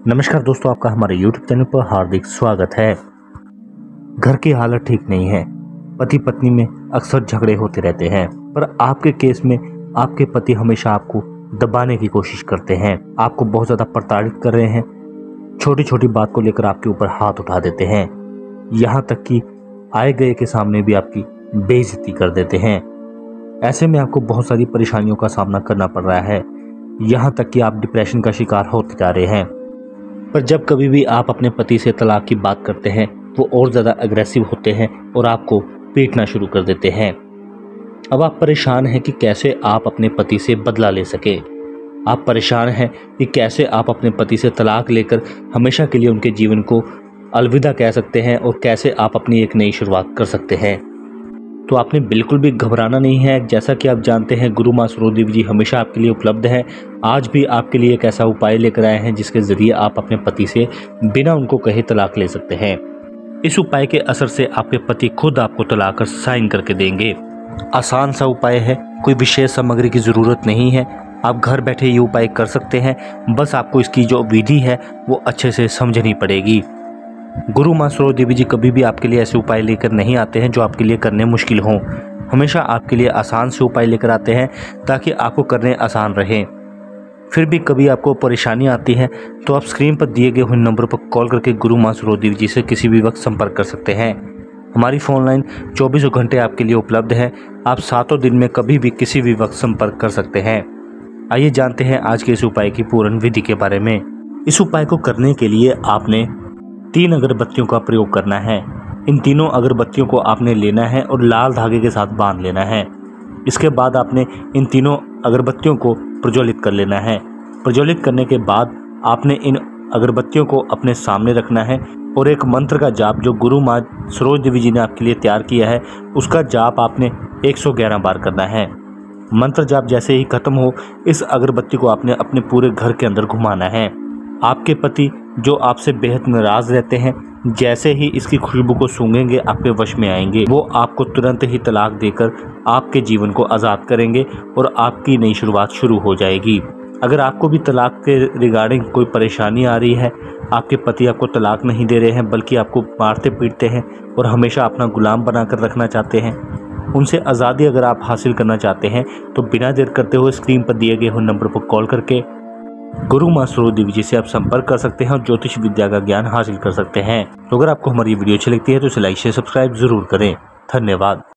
नमस्कार दोस्तों, आपका हमारे YouTube चैनल पर हार्दिक स्वागत है। घर की हालत ठीक नहीं है, पति पत्नी में अक्सर झगड़े होते रहते हैं, पर आपके केस में आपके पति हमेशा आपको दबाने की कोशिश करते हैं, आपको बहुत ज्यादा प्रताड़ित कर रहे हैं, छोटी छोटी बात को लेकर आपके ऊपर हाथ उठा देते हैं, यहाँ तक कि आए गए के सामने भी आपकी बेइज्जती कर देते हैं। ऐसे में आपको बहुत सारी परेशानियों का सामना करना पड़ रहा है, यहाँ तक कि आप डिप्रेशन का शिकार होते जा रहे हैं। पर जब कभी भी आप अपने पति से तलाक की बात करते हैं, वो और ज़्यादा अग्रेसिव होते हैं और आपको पीटना शुरू कर देते हैं। अब आप परेशान हैं कि कैसे आप अपने पति से बदला ले सके। आप परेशान हैं कि कैसे आप अपने पति से तलाक लेकर हमेशा के लिए उनके जीवन को अलविदा कह सकते हैं और कैसे आप अपनी एक नई शुरुआत कर सकते हैं। तो आपने बिल्कुल भी घबराना नहीं है। जैसा कि आप जानते हैं, गुरु माँ सरोदेवी जी हमेशा आपके लिए उपलब्ध है। आज भी आपके लिए एक ऐसा उपाय लेकर आए हैं जिसके ज़रिए आप अपने पति से बिना उनको कहे तलाक ले सकते हैं। इस उपाय के असर से आपके पति खुद आपको तलाक कर साइन करके देंगे। आसान सा उपाय है, कोई विशेष सामग्री की ज़रूरत नहीं है, आप घर बैठे ये उपाय कर सकते हैं। बस आपको इसकी जो विधि है वो अच्छे से समझनी पड़ेगी। गुरु माँ सरोदेवी जी कभी भी आपके लिए ऐसे उपाय लेकर नहीं आते हैं जो आपके लिए करने मुश्किल हों। हमेशा आपके लिए आसान से उपाय लेकर आते हैं ताकि आपको करने आसान रहे। फिर भी कभी आपको परेशानी आती है तो आप स्क्रीन पर दिए गए हुए नंबर पर कॉल करके गुरु माँ सरोदेवी जी से किसी भी वक्त संपर्क कर सकते हैं। हमारी फ़ोन लाइन 24 घंटे आपके लिए उपलब्ध है। आप 7 दिन में कभी भी किसी भी वक्त संपर्क कर सकते हैं। आइए जानते हैं आज के इस उपाय की पूर्ण विधि के बारे में। इस उपाय को करने के लिए आपने 3 अगरबत्तियों का प्रयोग करना है। इन तीनों अगरबत्तियों को आपने लेना है और लाल धागे के साथ बांध लेना है। इसके बाद आपने इन तीनों अगरबत्तियों को प्रज्वलित कर लेना है। प्रज्वलित करने के बाद आपने इन अगरबत्तियों को अपने सामने रखना है और एक मंत्र का जाप जो गुरु माँ सरोदेवी जी ने आपके लिए तैयार किया है उसका जाप आपने 111 बार करना है। मंत्र जाप जैसे ही खत्म हो, इस अगरबत्ती को आपने अपने पूरे घर के अंदर घुमाना है। आपके पति जो आपसे बेहद नाराज रहते हैं, जैसे ही इसकी खुशबू को सूंघेंगे आपके वश में आएंगे। वो आपको तुरंत ही तलाक देकर आपके जीवन को आज़ाद करेंगे और आपकी नई शुरुआत शुरू हो जाएगी। अगर आपको भी तलाक के रिगार्डिंग कोई परेशानी आ रही है, आपके पति आपको तलाक नहीं दे रहे हैं बल्कि आपको मारते पीटते हैं और हमेशा अपना गुलाम बनाकर रखना चाहते हैं, उनसे आज़ादी अगर आप हासिल करना चाहते हैं तो बिना देर करते हुए स्क्रीन पर दिए गए हुए नंबर पर कॉल करके गुरु माँ सरोदेवी जी से आप संपर्क कर सकते हैं और ज्योतिष विद्या का ज्ञान हासिल कर सकते हैं। तो अगर आपको हमारी वीडियो अच्छी लगती है तो इसे लाइक शेयर सब्सक्राइब जरूर करें। धन्यवाद।